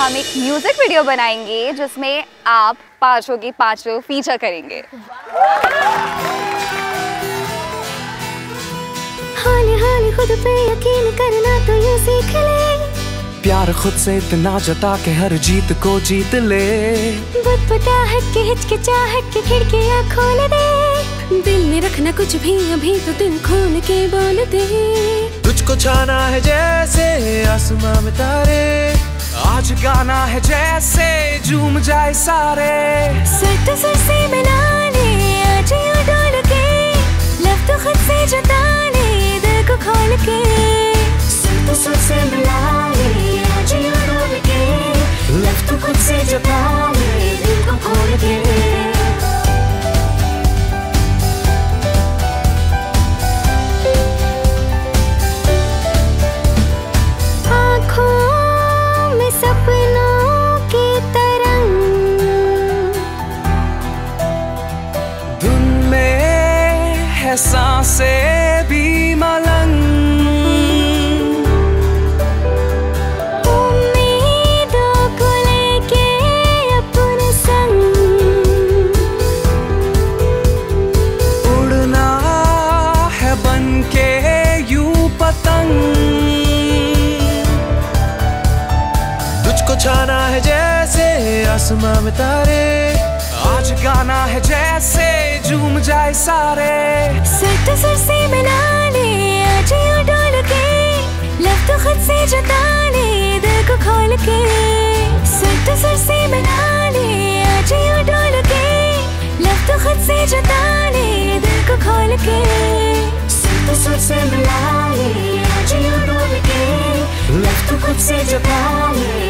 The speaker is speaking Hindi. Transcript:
हम एक म्यूजिक वीडियो बनाएंगे जिसमें आप पांचों की पांचों फीचर करेंगे। हौले हौले खुद पे यकीन करना तो यूं सीख ले, प्यार खुद से इतना जता के हर जीत को जीत ले। बुदबुदाहट के हिचकिचाहट के खिड़कियां खोल दे, दिल में रखना कुछ भी अभी तो दिल खोल के बोल दे। तुझको छाना है जैसे आसमां में तारे, आज गाना है जैसे झूम जाए सारे। सर तो सर से मिला ले आज यूं डोल के, लव तो खुद से जता ले दिल को खोल के। सर तो सर से मिला ले आज यूं डोल के, लव तो खुद से जता ले दिल को खोल के। सपनों की तरंग धुन में है सांसें भी मलंग, उम्मीदों को लेके अपने संग उड़ना है बनके यूं पतंग। छाना है जैसे आसमां में तारे, आज गाना है जैसे झूम जाए सारे। सर तो सर से मिला ले आज यूं डोल के, लव तो खुद से जता ले दिल को खोल के। सर तो सर से मिला ले आज यूं डोल के, लव तो खुद से जता ले दिल को खोल के। सर तो सर से मिला ले आज यूं डोल के, लव तो खुद से जता ले